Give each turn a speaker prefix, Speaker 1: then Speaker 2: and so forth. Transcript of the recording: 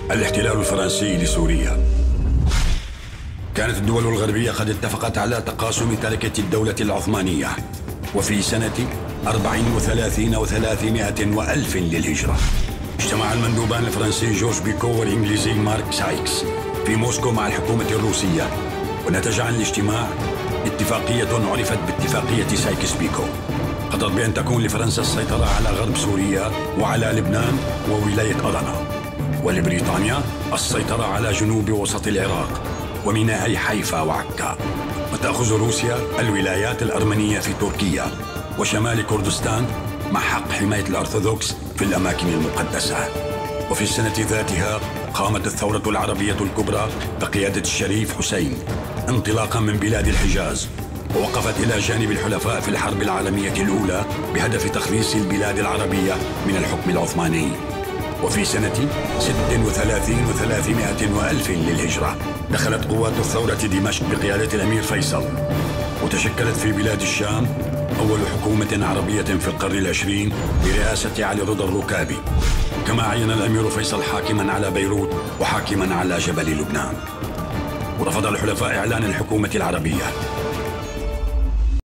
Speaker 1: الاحتلال الفرنسي لسوريا. كانت الدول الغربية قد اتفقت على تقاسم تركة الدولة العثمانية، وفي سنة 34 و300 وألف للهجرة اجتمع المندوبان الفرنسي جورج بيكو والإنجليزي مارك سايكس في موسكو مع الحكومة الروسية، ونتج عن الاجتماع اتفاقية عرفت باتفاقية سايكس بيكو، قضت بأن تكون لفرنسا السيطرة على غرب سوريا وعلى لبنان وولاية أدنا، ولبريطانيا السيطرة على جنوب وسط العراق وميناءي حيفا وعكا، وتأخذ روسيا الولايات الأرمنية في تركيا وشمال كردستان مع حق حماية الأرثوذكس في الأماكن المقدسة. وفي السنة ذاتها قامت الثورة العربية الكبرى بقيادة الشريف حسين انطلاقا من بلاد الحجاز، ووقفت إلى جانب الحلفاء في الحرب العالمية الأولى بهدف تخليص البلاد العربية من الحكم العثماني. وفي سنة 36 و300 وألف للهجرة دخلت قوات الثورة دمشق بقيادة الأمير فيصل، وتشكلت في بلاد الشام أول حكومة عربية في القرن العشرين برئاسة علي رضا الركابي، كما عين الأمير فيصل حاكما على بيروت وحاكما على جبل لبنان. ورفض الحلفاء إعلان الحكومة العربية،